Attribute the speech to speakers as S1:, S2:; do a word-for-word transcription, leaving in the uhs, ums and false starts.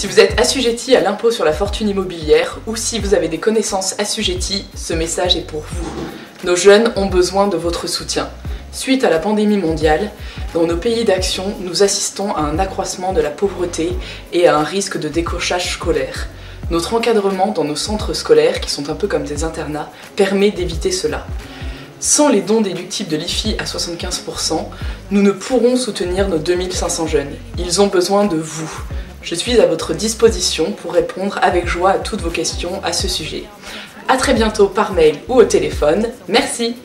S1: Si vous êtes assujetti à l'impôt sur la fortune immobilière ou si vous avez des connaissances assujetties, ce message est pour vous. Nos jeunes ont besoin de votre soutien. Suite à la pandémie mondiale, dans nos pays d'action, nous assistons à un accroissement de la pauvreté et à un risque de décrochage scolaire. Notre encadrement dans nos centres scolaires, qui sont un peu comme des internats, permet d'éviter cela. Sans les dons déductibles de l'I F I à soixante-quinze pour cent, nous ne pourrons soutenir nos deux mille cinq cents jeunes. Ils ont besoin de vous. Je suis à votre disposition pour répondre avec joie à toutes vos questions à ce sujet. A très bientôt par mail ou au téléphone. Merci!